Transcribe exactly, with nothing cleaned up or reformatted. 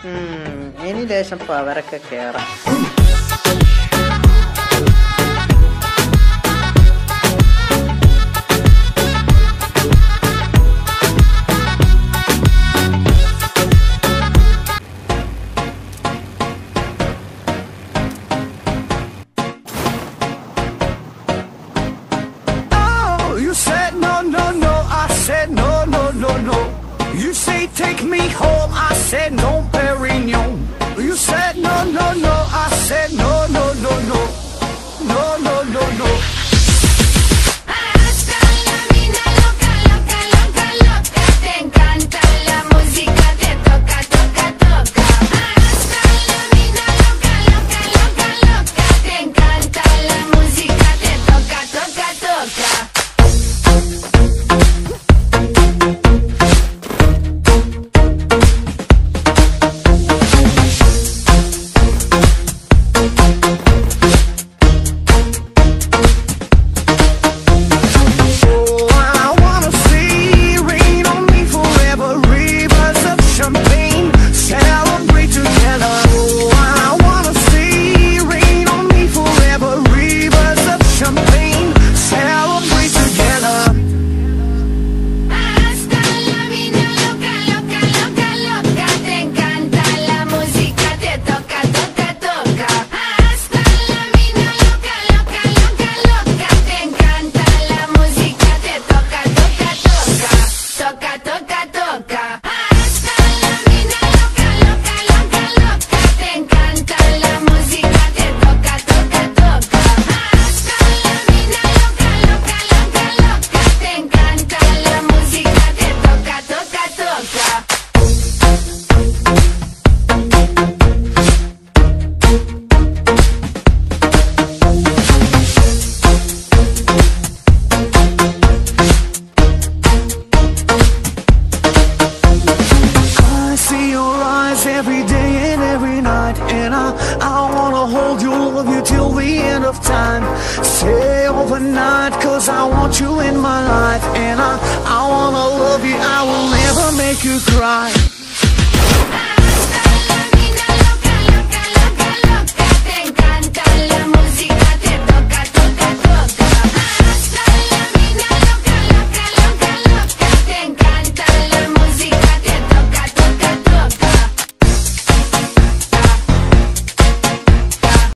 Hmm, ini deh sempat mereka kira. Oh, you said no, no, no. I said no, no, no, no. You say take me home. I said no, Perignon. You said no, no, no. I said no, no, no, no. No, no, no, no. Hasta la mina loca, loca, loca, loca. Te encanta la música, te toca, toca, toca. Hasta la mina loca, loca, loca, loca. Te encanta la música, te toca, toca, toca. Oh, I wanna see rain on me forever. Rivers of champagne, celebrate together. Oh, I wanna see rain on me forever. Rivers of champagne, celebrate together. Hasta la mina loca, loca, loca, loca. Te encanta la música, te toca, toca, toca. Hasta la mina loca, loca, loca, loca. Te encanta la música, te toca, toca, toca. Toca, toca, toca. Hasta la mina loca, loca, loca, loca. Te encanta la música, te toca, toca, toca. Hasta la mina loca, loca, loca, loca. Te encanta la música, te toca, toca, toca. I see your eyes every day and every night, and I, I wanna hold you, love you till the end of time. Stay overnight, cause I want you in my life, and I, I wanna love you, I will never make you cry.